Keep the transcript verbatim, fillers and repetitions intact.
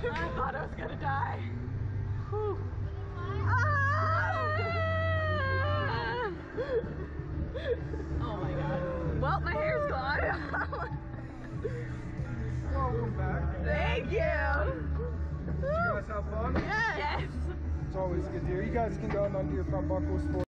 I thought I was gonna die. Whew. Oh my god. Well, my hair's gone. Welcome back. Thank you. Did you guys have fun? Yes. It's always good to hear. You guys can go and undo your front buckles for